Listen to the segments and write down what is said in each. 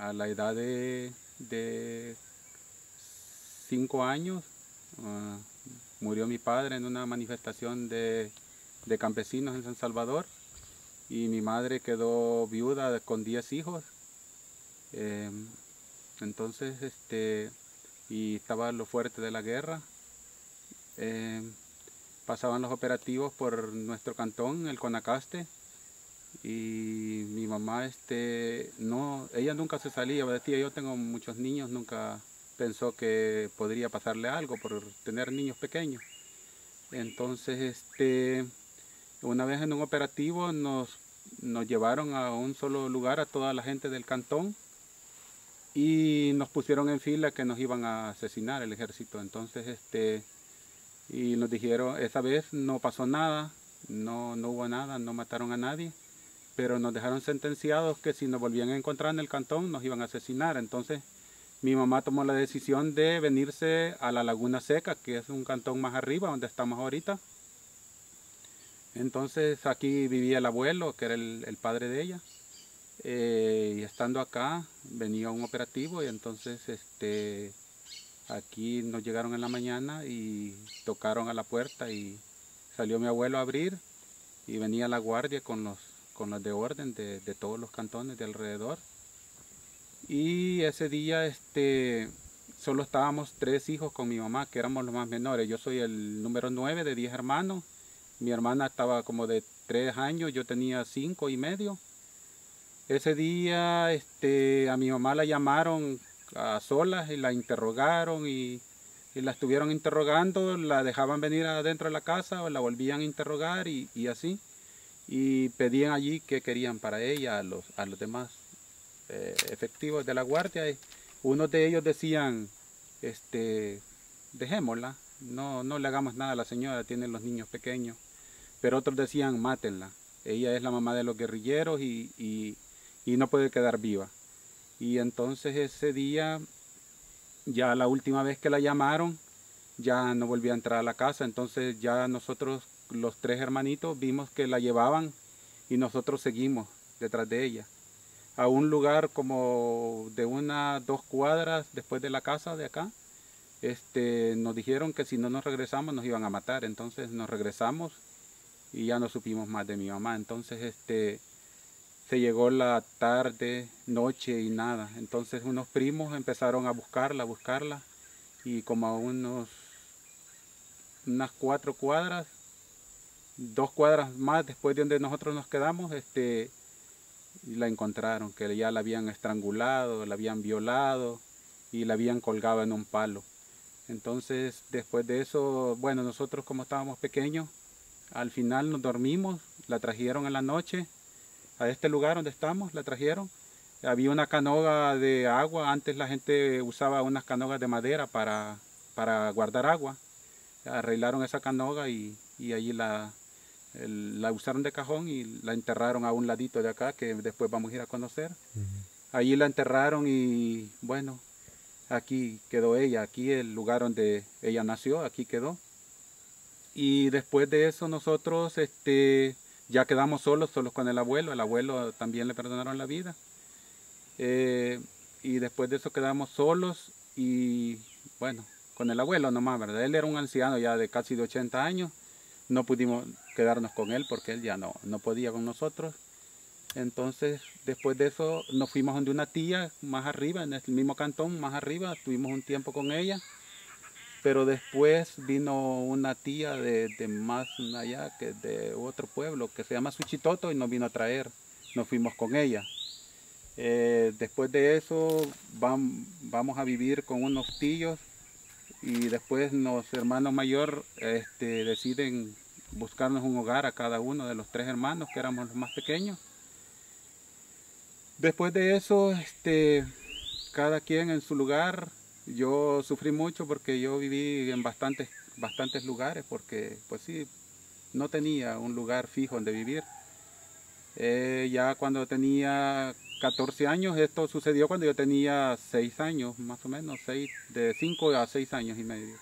a la edad de 5 años, murió mi padre en una manifestación de campesinos en San Salvador, y mi madre quedó viuda con 10 hijos. Entonces, y estaba lo fuerte de la guerra. Pasaban los operativos por nuestro cantón, el Conacaste, y mi mamá, no, ella nunca se salía, decía, yo tengo muchos niños, nunca pensó que podría pasarle algo por tener niños pequeños. Entonces, una vez en un operativo nos llevaron a un solo lugar a toda la gente del cantón y nos pusieron en fila que nos iban a asesinar el ejército. Entonces, y nos dijeron, esa vez no pasó nada, no hubo nada, no mataron a nadie, pero nos dejaron sentenciados que si nos volvían a encontrar en el cantón nos iban a asesinar. Entonces mi mamá tomó la decisión de venirse a la Laguna Seca, que es un cantón más arriba donde estamos ahorita. Entonces aquí vivía el abuelo, que era el padre de ella, y estando acá venía un operativo, y entonces aquí nos llegaron en la mañana y tocaron a la puerta y salió mi abuelo a abrir, y venía la guardia con los de orden de todos los cantones de alrededor. Y ese día solo estábamos 3 hijos con mi mamá, que éramos los más menores. Yo soy el número 9 de 10 hermanos. Mi hermana estaba como de 3 años, yo tenía 5 y medio. Ese día a mi mamá la llamaron a solas y la interrogaron y la estuvieron interrogando, la dejaban venir adentro de la casa o la volvían a interrogar y así. Y pedían allí qué querían para ella a los demás efectivos de la guardia. Y unos de ellos decían, dejémosla, no le hagamos nada a la señora, tiene los niños pequeños. Pero otros decían, mátenla, ella es la mamá de los guerrilleros y no puede quedar viva. Y entonces ese día, ya la última vez que la llamaron, ya no volvía a entrar a la casa. Entonces ya nosotros, los 3 hermanitos, vimos que la llevaban y nosotros seguimos detrás de ella a un lugar como de 2 cuadras después de la casa de acá. Nos dijeron que si no nos regresamos nos iban a matar. Entonces nos regresamos y ya no supimos más de mi mamá. Entonces se llegó la tarde, noche y nada. Entonces unos primos empezaron a buscarla, y como a unas 4 cuadras, 2 cuadras más después de donde nosotros nos quedamos, la encontraron, que ya la habían estrangulado, la habían violado y la habían colgado en un palo. Entonces después de eso, bueno, nosotros como estábamos pequeños, al final nos dormimos, la trajeron en la noche a este lugar donde estamos, la trajeron. Había una canoga de agua, antes la gente usaba unas canogas de madera para guardar agua. Arreglaron esa canoga y allí la usaron de cajón y la enterraron a un ladito de acá, que después vamos a ir a conocer. Allí la enterraron y bueno, aquí quedó ella, aquí el lugar donde ella nació, aquí quedó. Y después de eso nosotros ya quedamos solos con el abuelo también le perdonaron la vida. Y después de eso quedamos solos y bueno, con el abuelo nomás, ¿verdad? Él era un anciano ya de casi de 80 años, no pudimos quedarnos con él porque él ya no podía con nosotros. Entonces después de eso nos fuimos donde una tía más arriba, en el mismo cantón más arriba, estuvimos un tiempo con ella. Pero después vino una tía de más allá, que de otro pueblo, que se llama Suchitoto, y nos vino a traer. Nos fuimos con ella. Después de eso vamos a vivir con unos tíos, y después los hermanos mayores deciden buscarnos un hogar a cada uno de los 3 hermanos, que éramos los más pequeños. Después de eso, cada quien en su lugar. Yo sufrí mucho porque yo viví en bastantes lugares, porque pues sí, no tenía un lugar fijo donde vivir. Ya cuando tenía 14 años, esto sucedió cuando yo tenía 6 años, más o menos, de 5 a 6 años y medio.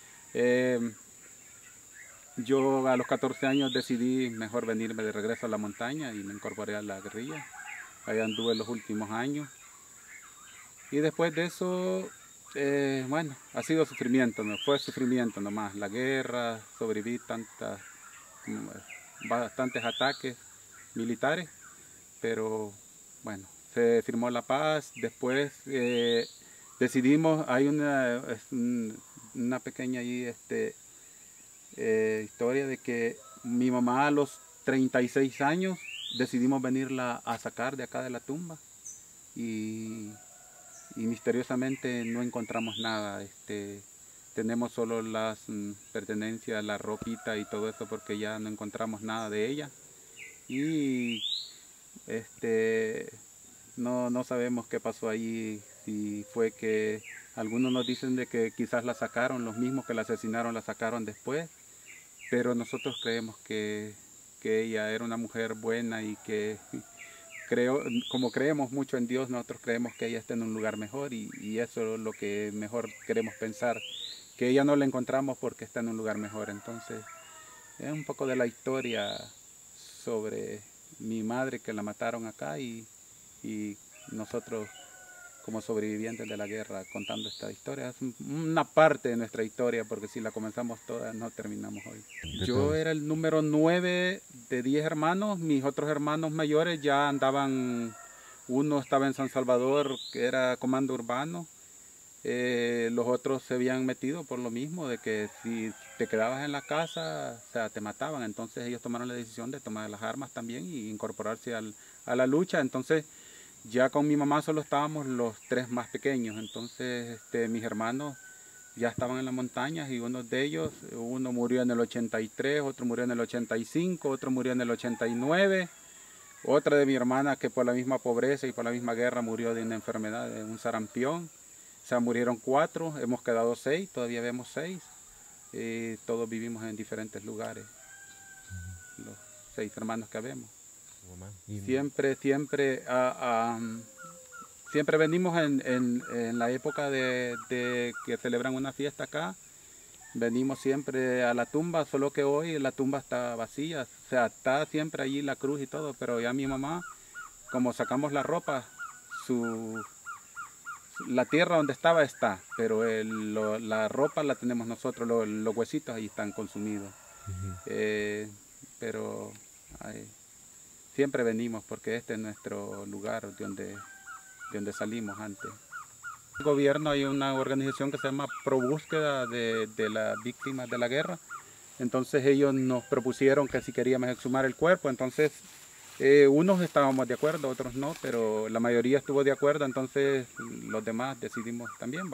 Yo a los 14 años decidí mejor venirme de regreso a la montaña y me incorporé a la guerrilla. Ahí anduve los últimos años. Y después de eso, bueno, ha sido sufrimiento, no fue sufrimiento nomás. La guerra, sobreviví mm, bastantes ataques militares, pero bueno, se firmó la paz. Después decidimos, hay una pequeña ahí, historia de que mi mamá a los 36 años decidimos venirla a sacar de acá de la tumba y, y misteriosamente no encontramos nada. Tenemos solo las pertenencias, la ropita y todo eso porque ya no encontramos nada de ella y no sabemos qué pasó allí, si fue que algunos nos dicen de que quizás la sacaron, los mismos que la asesinaron la sacaron después, pero nosotros creemos que ella era una mujer buena y que como creemos mucho en Dios, nosotros creemos que ella está en un lugar mejor y eso es lo que mejor queremos pensar, que ella no la encontramos porque está en un lugar mejor. Entonces, es un poco de la historia sobre mi madre que la mataron acá y nosotros como sobrevivientes de la guerra contando esta historia. Es una parte de nuestra historia porque si la comenzamos toda no terminamos hoy. Yo era el número 9 de 10 hermanos. Mis otros hermanos mayores ya andaban, uno estaba en San Salvador que era comando urbano. Los otros se habían metido por lo mismo, de que si te quedabas en la casa, o sea, te mataban. Entonces ellos tomaron la decisión de tomar las armas también y incorporarse a la lucha. Entonces ya con mi mamá solo estábamos los tres más pequeños. Entonces mis hermanos ya estaban en las montañas y uno de ellos, uno murió en el 83, otro murió en el 85, otro murió en el 89. Otra de mi hermana que por la misma pobreza y por la misma guerra murió de una enfermedad, de un sarampión. O sea, murieron 4, hemos quedado 6, todavía vemos 6. Todos vivimos en diferentes lugares, los 6 hermanos que habemos. Siempre venimos en la época de que celebran una fiesta acá. Venimos siempre a la tumba, solo que hoy la tumba está vacía. O sea, está siempre allí la cruz y todo, pero ya mi mamá, como sacamos la ropa, la tierra donde estaba está, pero la ropa la tenemos nosotros, los huesitos ahí están consumidos. Pero siempre venimos porque este es nuestro lugar de donde salimos antes. En el gobierno hay una organización que se llama Pro Búsqueda de las víctimas de la guerra. Entonces ellos nos propusieron que si queríamos exhumar el cuerpo, entonces unos estábamos de acuerdo, otros no, pero la mayoría estuvo de acuerdo, entonces los demás decidimos también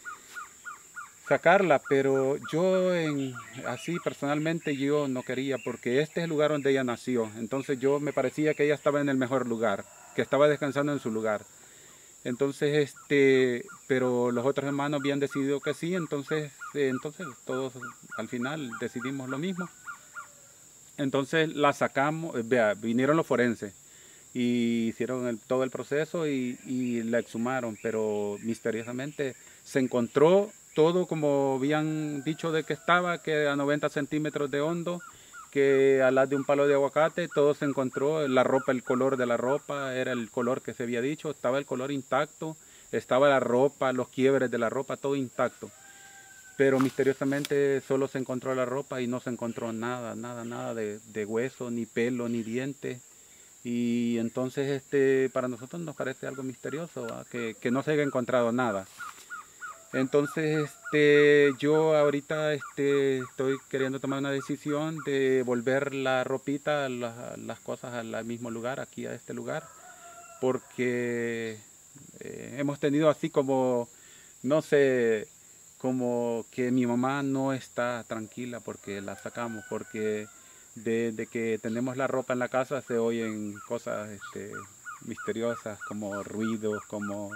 sacarla, pero yo así personalmente yo no quería porque este es el lugar donde ella nació, entonces yo me parecía que ella estaba en el mejor lugar, que estaba descansando en su lugar. Entonces, pero los otros hermanos habían decidido que sí, entonces todos al final decidimos lo mismo. Entonces la sacamos, vinieron los forenses y hicieron todo el proceso y la exhumaron, pero misteriosamente se encontró todo como habían dicho de que estaba, que a 90 centímetros de hondo, que al lado de un palo de aguacate, todo se encontró, la ropa, el color de la ropa era el color que se había dicho, estaba el color intacto, estaba la ropa, los quiebres de la ropa, todo intacto. Pero misteriosamente solo se encontró la ropa y no se encontró nada de hueso, ni pelo, ni diente. Y entonces para nosotros nos parece algo misterioso, que no se haya encontrado nada. Entonces yo ahorita estoy queriendo tomar una decisión de volver la ropita, las cosas al mismo lugar, aquí a este lugar, porque hemos tenido así como, no sé, como que mi mamá no está tranquila porque la sacamos, porque desde que tenemos la ropa en la casa se oyen cosas misteriosas, como ruidos,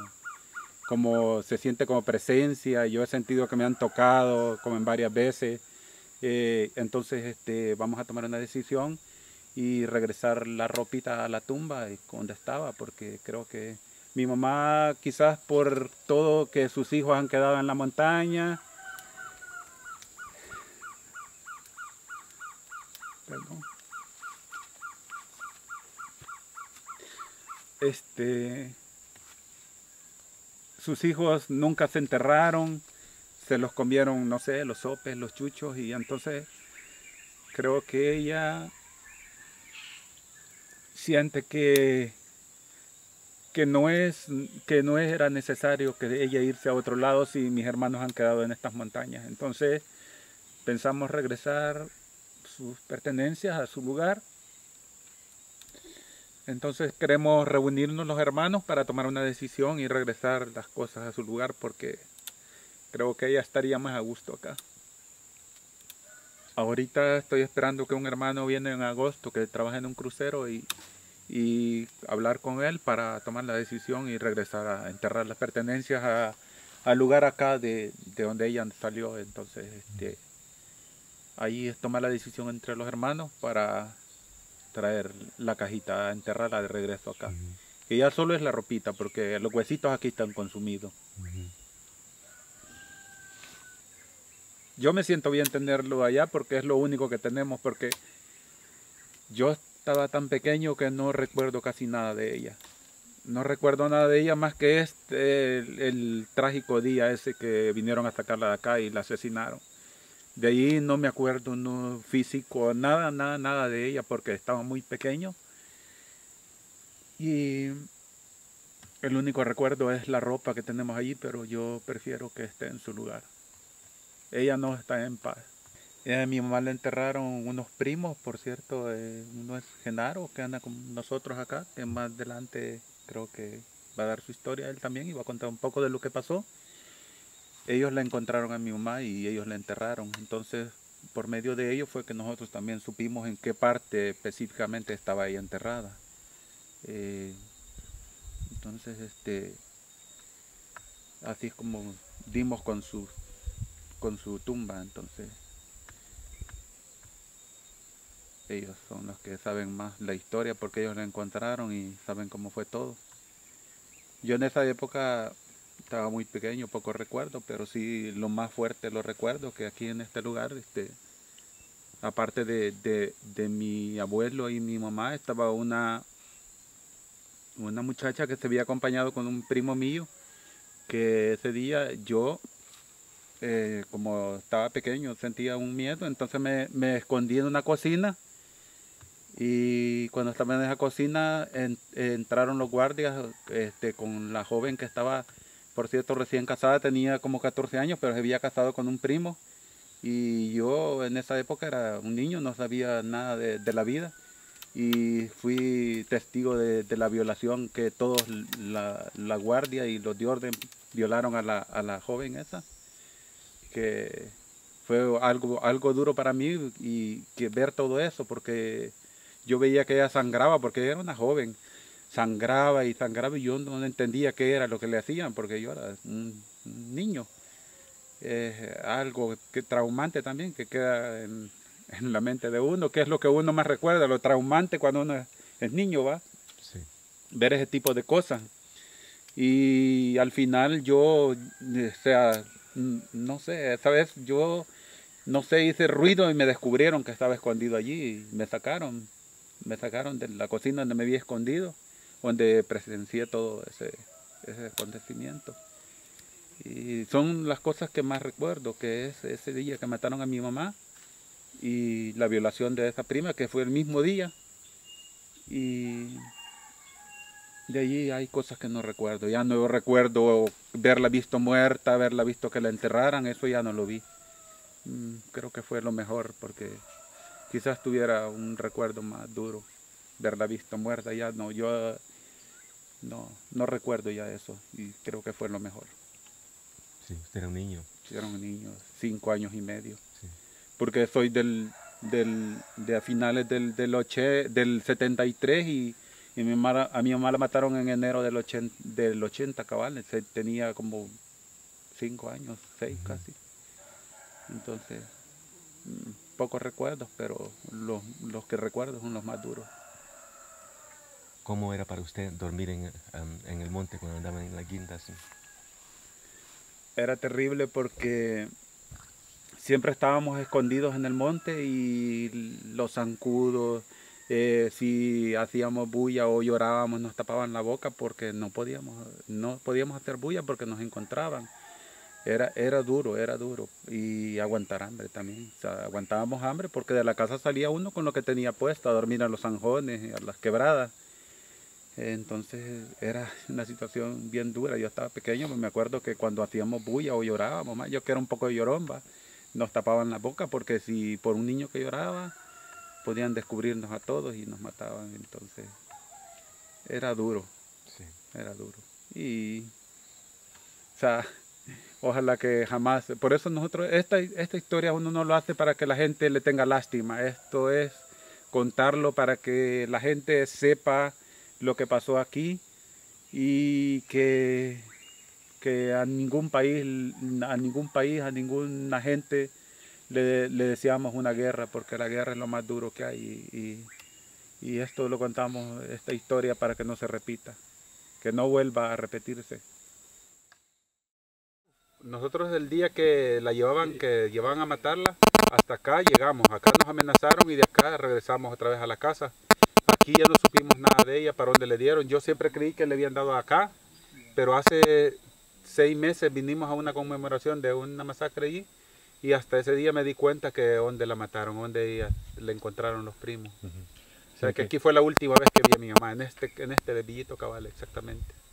como se siente como presencia. Yo he sentido que me han tocado como en varias veces. Entonces vamos a tomar una decisión y regresar la ropita a la tumba donde estaba, porque creo que mi mamá, quizás por todo que sus hijos han quedado en la montaña, perdón, sus hijos nunca se enterraron, se los comieron, no sé, los sopes, los chuchos, y entonces creo que ella siente que no era necesario que ella irse a otro lado si mis hermanos han quedado en estas montañas. Entonces pensamos regresar sus pertenencias a su lugar. Entonces queremos reunirnos los hermanos para tomar una decisión y regresar las cosas a su lugar, porque creo que ella estaría más a gusto acá. Ahorita estoy esperando que un hermano viene en agosto que trabaja en un crucero y hablar con él para tomar la decisión y regresar a enterrar las pertenencias al lugar acá de donde ella salió. Entonces ahí es tomar la decisión entre los hermanos para traer la cajita, enterrarla de regreso acá. Que ya solo es la ropita, porque los huesitos aquí están consumidos. Yo me siento bien tenerlo allá porque es lo único que tenemos, porque yo estaba tan pequeño que no recuerdo casi nada de ella. No recuerdo nada de ella más que el trágico día ese que vinieron a sacarla de acá y la asesinaron. De ahí no me acuerdo no físico, nada de ella porque estaba muy pequeño. Y el único recuerdo es la ropa que tenemos allí, pero yo prefiero que esté en su lugar. Ella no está en paz. A mi mamá le enterraron unos primos, por cierto, uno es Genaro, que anda con nosotros acá, que más adelante creo que va a dar su historia él también y va a contar un poco de lo que pasó. Ellos la encontraron a mi mamá y ellos la enterraron. Entonces, por medio de ellos fue que nosotros también supimos en qué parte específicamente estaba ella enterrada. Entonces, así es como dimos con su tumba. Entonces, ellos son los que saben más la historia porque ellos la encontraron y saben cómo fue todo. Yo en esa época estaba muy pequeño, poco recuerdo, pero sí lo más fuerte lo recuerdo, que aquí en este lugar, aparte de mi abuelo y mi mamá, estaba una muchacha que se había acompañado con un primo mío, que ese día yo, como estaba pequeño, sentía un miedo, entonces me escondí en una cocina. Y cuando estaba en esa cocina entraron los guardias con la joven que estaba, por cierto, recién casada, tenía como 14 años, pero se había casado con un primo. Y yo en esa época era un niño, no sabía nada de la vida. Y fui testigo de la violación que todos, la guardia y los de orden, violaron a la joven esa. Que fue algo duro para mí y que ver todo eso, porque yo veía que ella sangraba, porque ella era una joven, sangraba y y yo no entendía qué era lo que le hacían, porque yo era un niño. Algo que traumante también, que queda en la mente de uno, que es lo que uno más recuerda, lo traumante cuando uno es niño, ¿va? Sí. Ver ese tipo de cosas. Y al final yo, o sea, no sé, esa vez yo, no sé, hice ruido y me descubrieron que estaba escondido allí y me sacaron de la cocina donde me había escondido, donde presencié todo ese acontecimiento. Y son las cosas que más recuerdo, que es ese día que mataron a mi mamá y la violación de esa prima, que fue el mismo día. Y de allí hay cosas que no recuerdo. Ya no recuerdo verla visto muerta, haberla visto que la enterraran, eso ya no lo vi. Creo que fue lo mejor porque quizás tuviera un recuerdo más duro. Verla visto muerta, ya no, yo no recuerdo ya eso y creo que fue lo mejor. Sí, usted era un niño. Yo era un niño, 5 años y medio. Sí. Porque soy de a finales del 73 y a mi mamá la mataron en enero del 80 cabal, tenía como 5 años, 6 casi. Entonces, pocos recuerdos, pero los que recuerdo son los más duros. ¿Cómo era para usted dormir en el monte cuando andaban en la guinda? Sí. Era terrible porque siempre estábamos escondidos en el monte y los zancudos Si hacíamos bulla o llorábamos nos tapaban la boca porque no podíamos hacer bulla porque nos encontraban. Era duro y aguantar hambre también. O sea, aguantábamos hambre porque de la casa salía uno con lo que tenía puesto a dormir a los zanjones, a las quebradas. Entonces era una situación bien dura. Yo estaba pequeño, me acuerdo que cuando hacíamos bulla o llorábamos, yo que era un poco llorón, nos tapaban la boca porque si por un niño que lloraba podían descubrirnos a todos y nos mataban. Entonces era duro, Sí. era duro. Y, o sea, ojalá que jamás, por eso nosotros, esta historia uno no lo hace para que la gente le tenga lástima, esto es contarlo para que la gente sepa lo que pasó aquí y que a ninguna gente le deseamos una guerra, porque la guerra es lo más duro que hay y esto lo contamos, esta historia para que no se repita, que no vuelva a repetirse. Nosotros el día que que llevaban a matarla, hasta acá llegamos, acá nos amenazaron y de acá regresamos otra vez a la casa. Aquí ya no supimos nada de ella, para dónde le dieron. Yo siempre creí que le habían dado acá, pero hace 6 meses vinimos a una conmemoración de una masacre allí y hasta ese día me di cuenta que donde la mataron, donde ella le encontraron los primos. O sea que aquí fue la última vez que vi a mi mamá, en este villito cabal, exactamente.